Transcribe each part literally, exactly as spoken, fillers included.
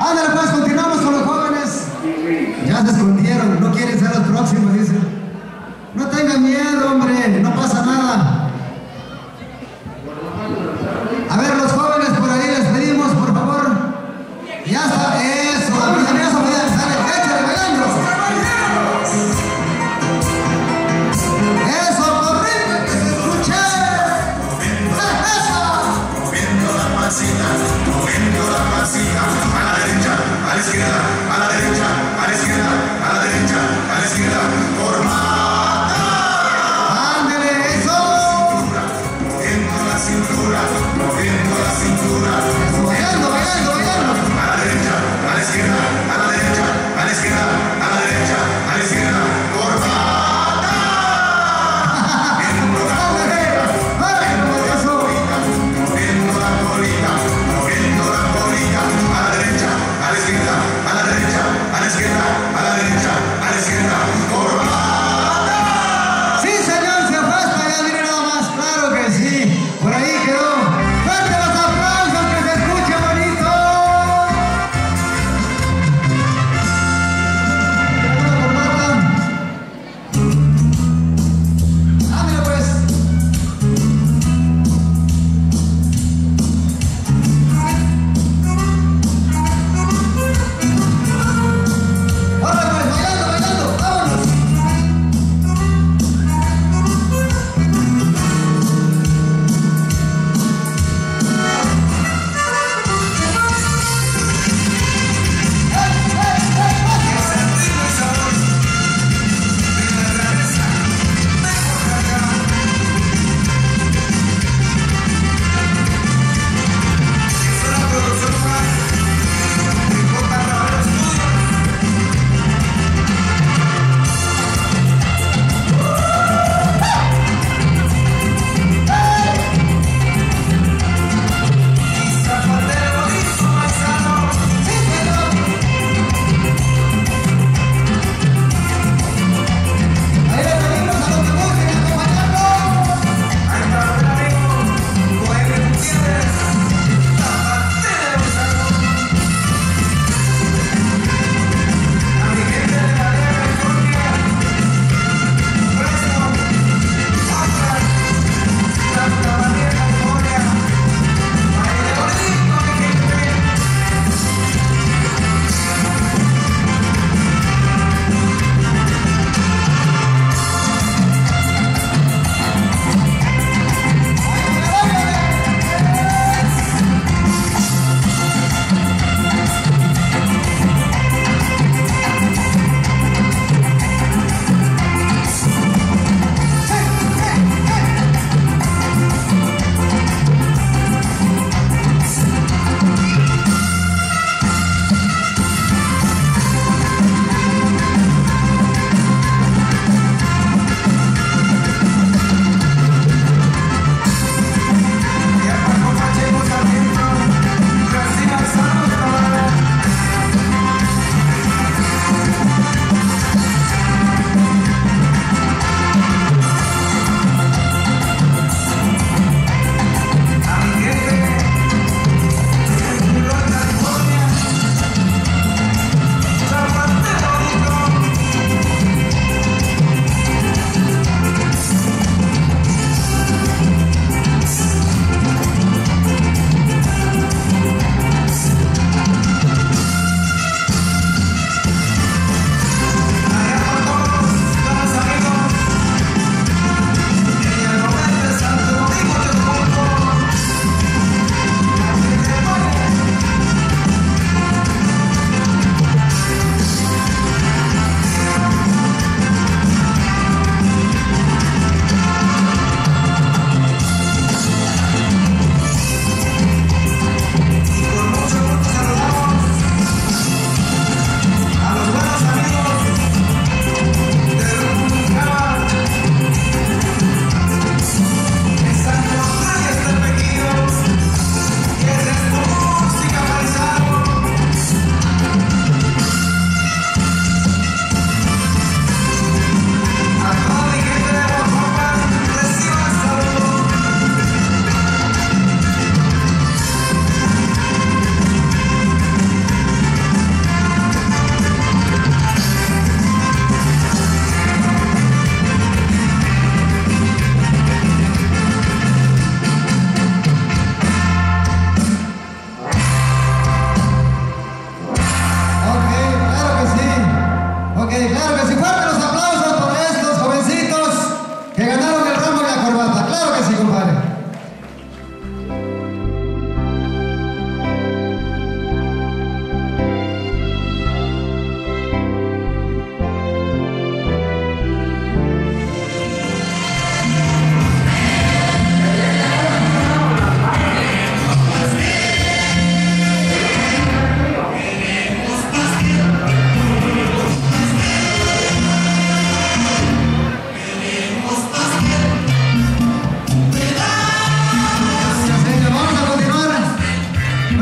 Ándale pues, continuamos con los jóvenes. Ya se escondieron, no quieren ser los próximos, dicen. No tengan miedo, hombre, no pasa nada. A ver, los jóvenes por ahí les pedimos, por favor. Ya está, eso, ya eso, sale, échale, bailando. Eso, corriendo, que se escuche. Eso. Moviendo la pasita, moviendo la pasita, a la derecha, a la izquierda, a la derecha, a la izquierda, a la derecha, a la izquierda, formada. Ándale, eso. Moviendo la cintura, moviendo la cintura, Bailando, bailando, bailando. a la derecha, a la izquierda, a la derecha, a la izquierda, a la derecha, a la izquierda, formada. Moviendo la colita, moviendo la colita, moviendo la colita, a la derecha, a la izquierda, a la derecha, a la izquierda, a la derecha, a la izquierda, formada.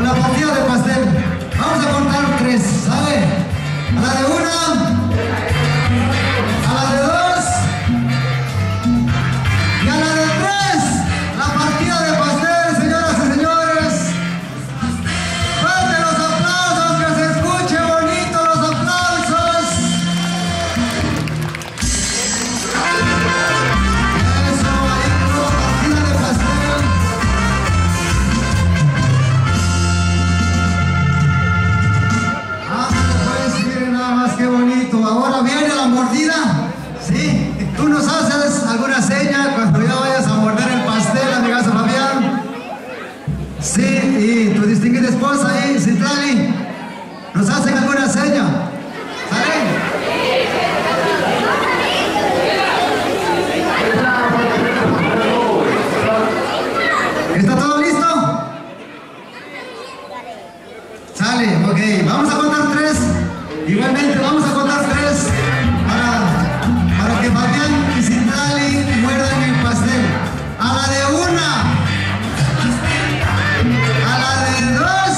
la partida de pastel. Vamos a contar tres, ¿sale? A la de una, a la de dos y a la de tres. La partida de pastel, señoras y señores. Fuerte los aplausos, que se escuche bonito los aplausos. Eso, ahí tenemos partida de pastel. Ah, pues miren nada más qué bonito. Ahora viene la mordida. Sí, tú nos haces alguna seña cuando ya vayas a morder el pastel, amigazo Fabián. Sí, y tu distinguida esposa ahí, Citlali, nos hacen alguna seña. ¿Sale? ¿Está todo listo? Sale, ok. Vamos a contar tres. Igualmente vamos a contar tres para, para que Fabián y Citlali muerdan el pastel. A la de una, a la de dos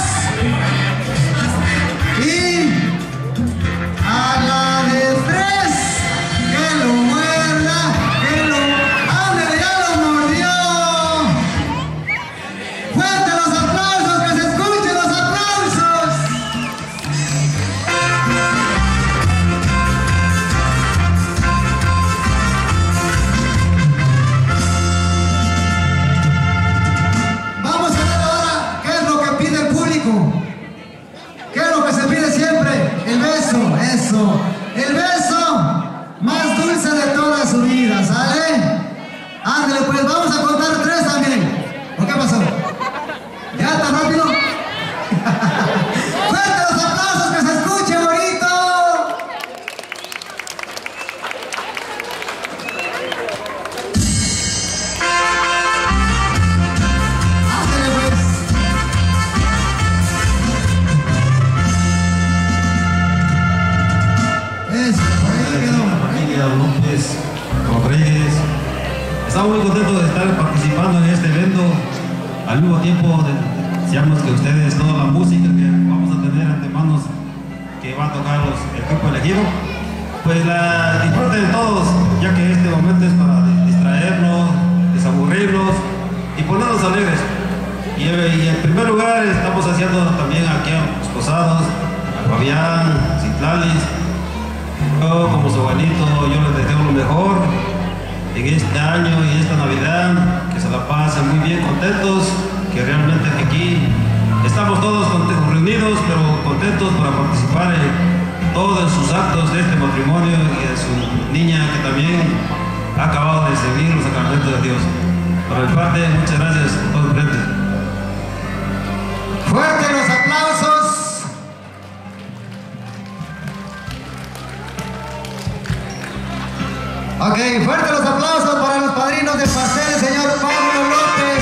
y a la de tres. Que lo muerda, que lo... ¡Ándale, ya lo mordió! ¡Fuerte los aplausos, que se escuchen los aplausos! Vamos a ver ahora qué es lo que pide el público. ¿Qué es lo que se pide siempre? El beso, eso. El beso más dulce de toda su vida, ¿sale? Ándale, pues vamos a contar tres también. ¿O qué pasó? ¿Ya tan rápido? ¡Fuerte los aplausos, que se escuche bonito! Ándale, pues. Eso, por ahí quedó. Familia López Rodríguez. Estamos muy contentos de estar participando en este evento. Al mismo tiempo, de- deseamos que ustedes, toda la música que vamos a tener ante manos, que va a tocar los, el grupo elegido, pues la disfruten todos, ya que este momento es para distraernos, desaburrirnos y ponernos alegres. Y, y en primer lugar, estamos haciendo también aquí a los Posados, a Fabián, Citlalis. Yo, como su abuelito, yo les deseo lo mejor en este año y esta Navidad, que se la pasen muy bien, contentos, que realmente aquí estamos todos contentos, reunidos, pero contentos para participar en todos sus actos de este matrimonio y de su niña, que también ha acabado de recibir los sacramentos de Dios. Por mi parte, muchas gracias a todos presentes. ¡Fuerte los aplausos! Ok, fuerte los aplausos para los padrinos de pastel, señor Pablo López.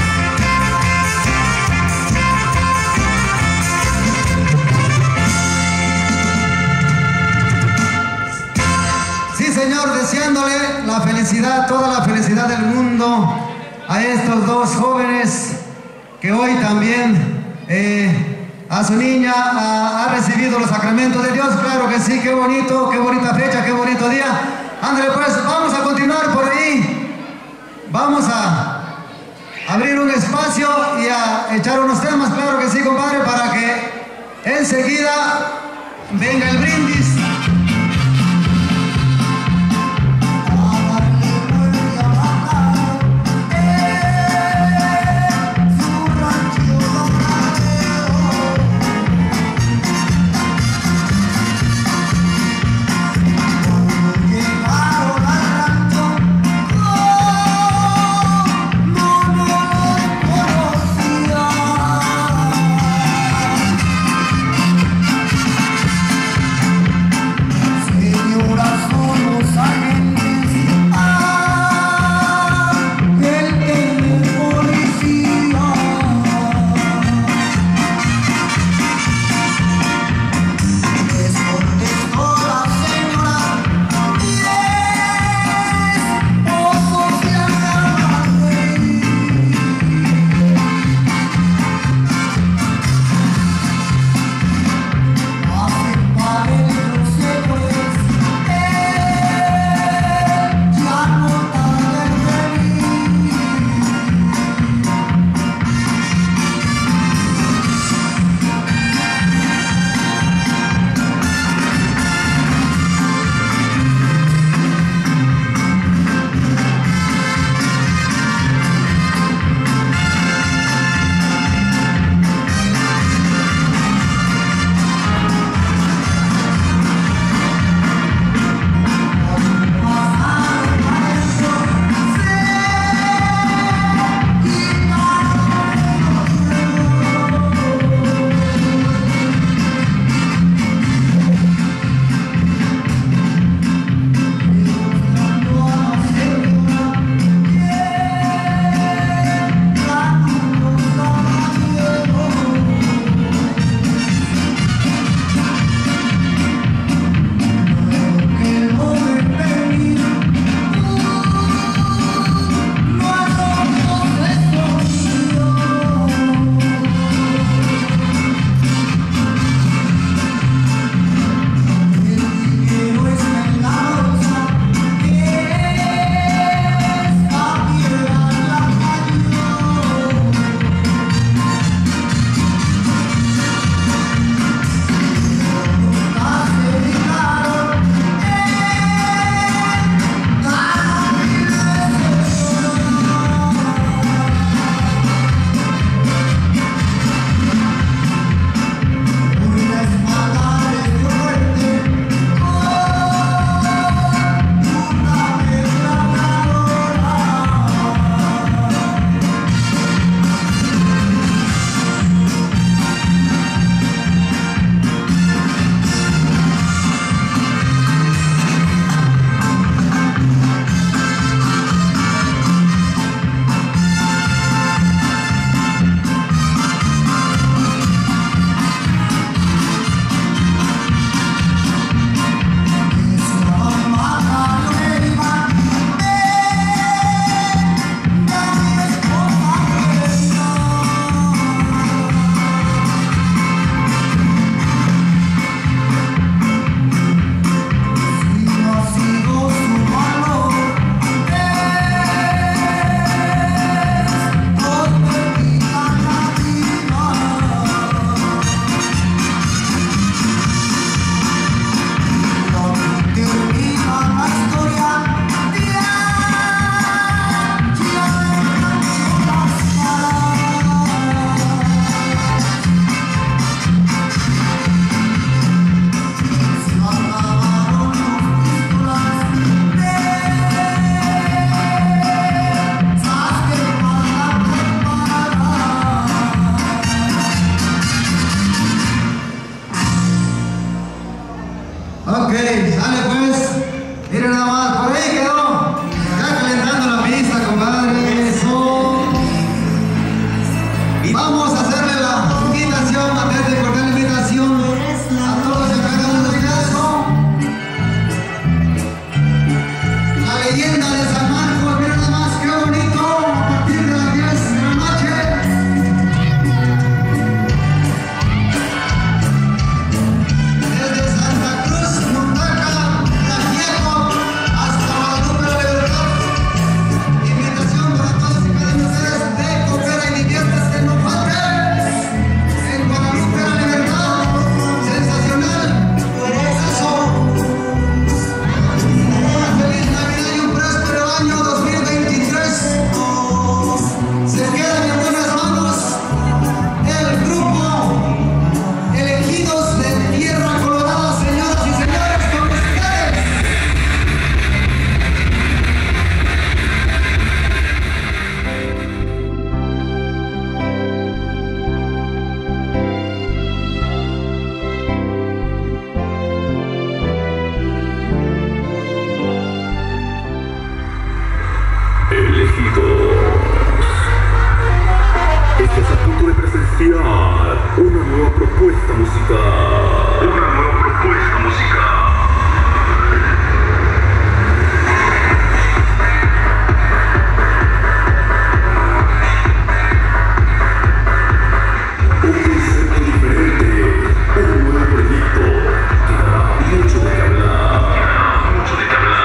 Sí, señor, deseándole la felicidad, toda la felicidad del mundo a estos dos jóvenes que hoy también eh, a su niña ha, ha recibido los sacramentos de Dios. Claro que sí, qué bonito, qué bonita fecha, qué bonito día. Ándale, pues vamos a continuar por ahí. Vamos a abrir un espacio y a echar unos temas, claro que sí, compadre, para que enseguida venga el brindis. Conocía Miren nada más, por ahí quedó. Ya calentando la pista, compadre. Eso. Vamos a hacerle la invitación, antes de cortar la invitación a todos y a cada uno de ustedes, ¿no? La leyenda de San Marcos, miren nada más, qué bonito, a partir de las diez de la noche. Desde Santa Cruz, Montaca, Tlaxiaco, hasta Guadalupe la Libertad. Invitación para todos y cada uno de ustedes de coopera y diviértase, no falte. En Guadalupe la Libertad, sensacional. Eso. Una feliz Navidad y un próspero año dos mil veintitrés. Se quedan en buenas manos el grupo Elegidos de Tierra Colorada, señoras y señores, con ustedes. Elegidos. Estás a punto de presenciar una nueva propuesta musical. Una nueva propuesta musical. Un concepto diferente, un nuevo proyecto que dará mucho de qué hablar. Mucho de qué hablar.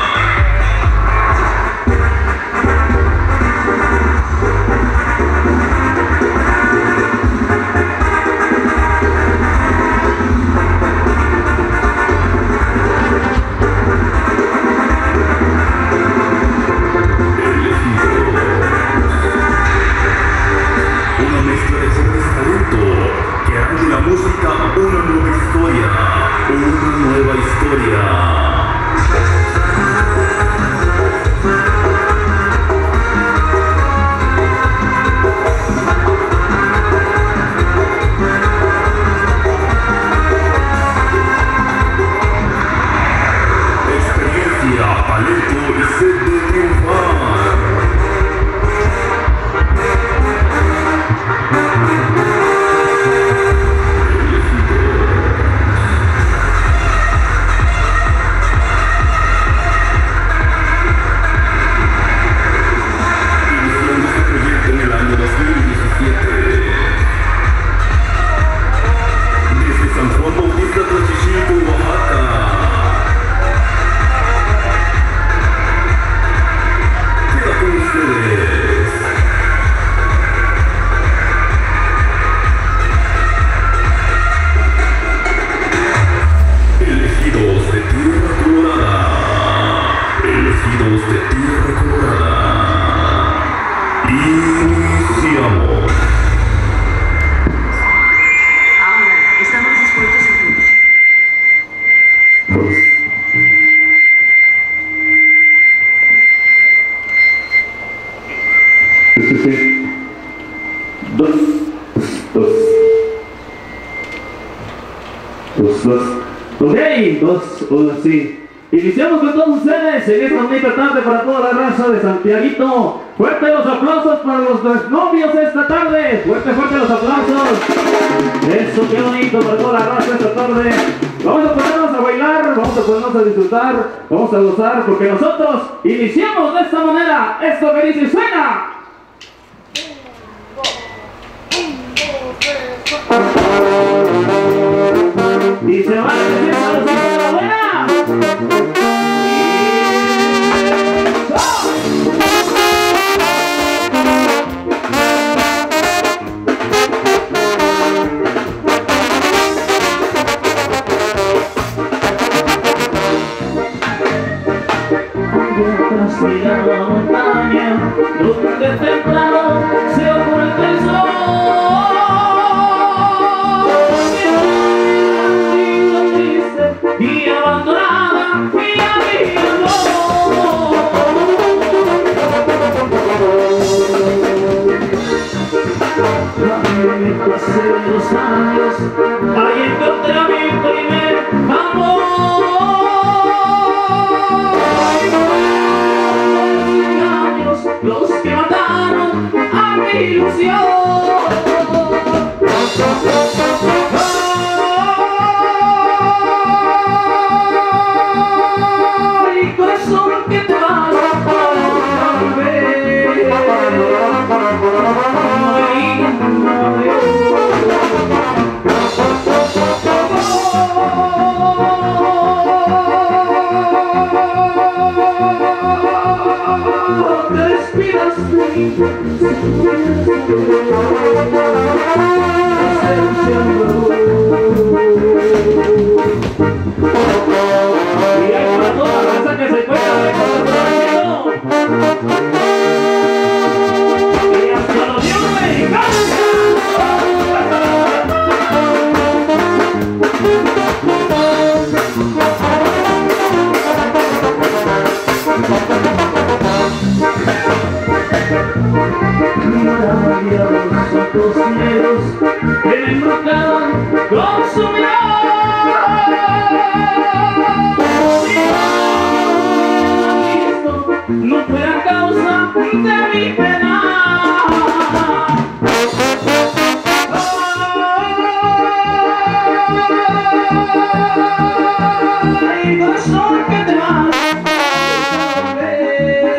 Una mezcla de jóvenes talentos que harán de la música una nueva historia, una nueva historia. Experiencia, talento y sed de triunfar. Iniciando este proyecto en el año dos mil diecisiete. Desde San Juan Bautista, Tlaxiaco, Oaxaca. Queda con ustedes. Elegidos de Tierra Colorada. Elegidos de Tierra Colorada. Iniciamos. Ahora, estamos dispuestos a todos. Dos, dos, dos, dos. Ok, dos, hola, sí. Iniciamos con todos ustedes en esta bonita tarde para toda la raza de Santiaguito. Fuerte los aplausos para los novios esta tarde. Fuerte, fuerte los aplausos. Eso, qué bonito para toda la raza esta tarde. Vamos a ponernos a bailar, vamos a ponernos a disfrutar, vamos a gozar porque nosotros iniciamos de esta manera. Esto que dice suena. Y se van a decir a los hijos de la buena. Detrás de la montaña, donde temprano se oculta el sol. Y abandonada mi amigo. Pasé los años, ahí encontré a mi primer amor. ilusión. Ay, corazón, que te vas a volver. Ay, te despidas de mí. Y hay para toda la raza que se encuentra de corazón. Y hasta los dioses mexicanos. Había los ojos negros que me embrujaban con su mirada. Y esto no fue a causa de mi pena. Ay, corazón, que te vas a ver.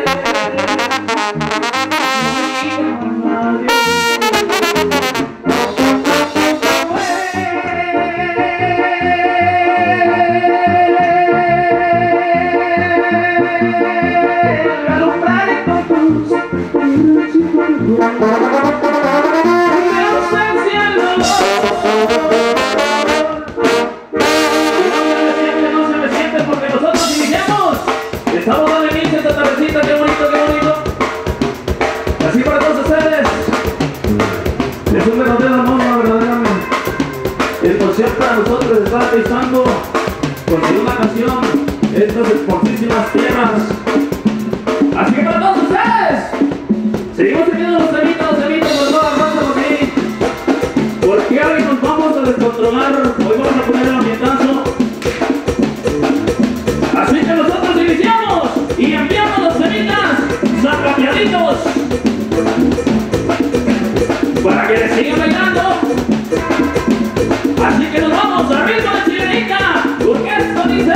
Estamos dando inicio a esta tardecita, qué bonito, qué bonito. Así para todos ustedes. Es un verdadero amor, verdaderamente. El concierto para nosotros está aterrizando con una canción, estas exportísimas tierras. Así que para todos ustedes, seguimos teniendo los temitas, los temitas por toda la raza por ahí. Porque hoy nos vamos a descontrolar, hoy vamos a poner el ambientazo. Así que nosotros iniciamos y enviamos los temitas zapateaditos para que les sigan bailando. Así que nos vamos a ritmo de chilenita, porque esto dice.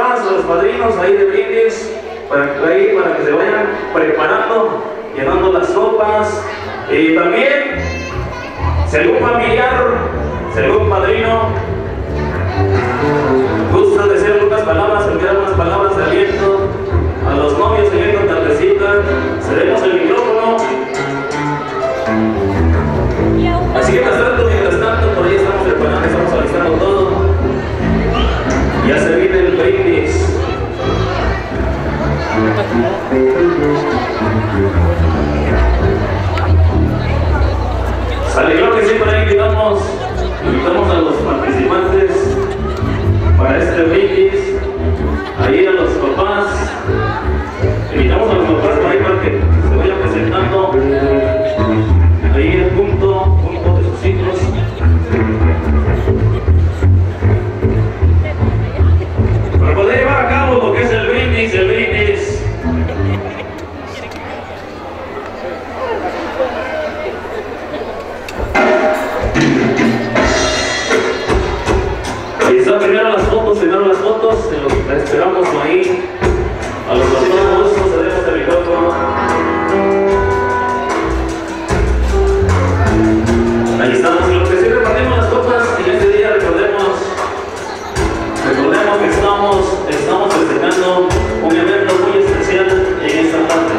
papás, a los padrinos ahí de brindis, para, ahí, para que se vayan preparando, llenando las copas. Y también, si algún familiar, si algún padrino gusta decir algunas palabras, enviar unas palabras de aliento a los novios en esta tardecita, cedemos el micrófono. Así que mientras tanto, mientras tanto, por ahí estamos preparando, estamos alistando todo. Ya se viene el brindis. Sale, creo que siempre ahí invitamos, invitamos a los participantes para este brindis, ahí a los papás, invitamos a los papás para, ahí para que se vayan presentando ahí el punto, punto de sus hijos. Para poder llevar a cabo lo que es el brindis, el brindis. Ahí están primero las fotos, primero las fotos, en lo que esperamos ahí. A los padrinos, cedemos el micrófono. Ahí estamos, en lo que sí repartimos las copas, y este día recordemos, recordemos que estamos, estamos festejando un evento muy especial en esta tarde.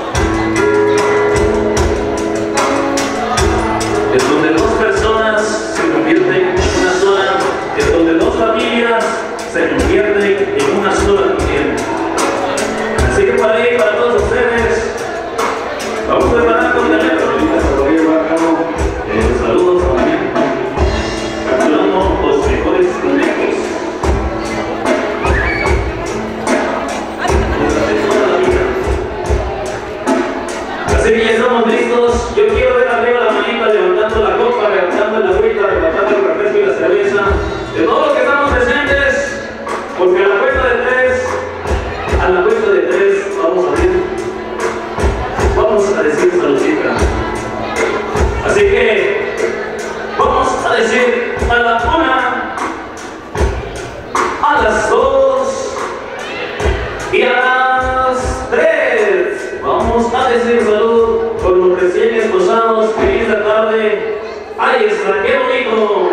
Es donde dos personas se convierten en una sola, es donde dos familias se convierten en una sola también. Así que para ahí, para todos ustedes, vamos a preparar con el evento, para poder llevar a cabo eh, saludos también, capturando los mejores conectos. Así que ya estamos listos. Yo quiero ver arriba la manita levantando la copa, levantando la agüita, levantando el refresco y la cerveza. De todos los que estamos presentes, porque a la cuenta de tres, a la cuenta de tres, vamos a ver, vamos a decir saludcita. Así que, vamos a decir a la una, a las dos y a las tres. Vamos a decir salud con los recién esposados que esta tarde. ¡Ay, está! ¡Qué bonito!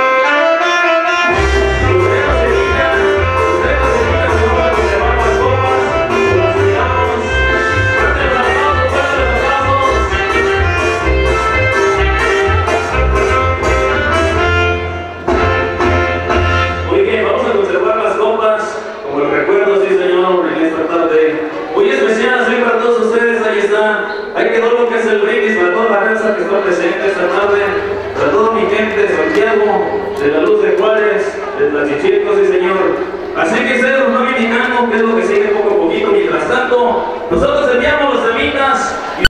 Muy especial, así para todos ustedes, ahí está. Ahí quedó lo que es el brindis para toda la raza que está presente esta tarde, para toda mi gente de Santiago, de la Luz de Juárez, de Tlachichilco, sí señor. Así que ustedes nos van indicando qué es lo que sigue poco a poquito. Mientras tanto, nosotros enviamos los temitas y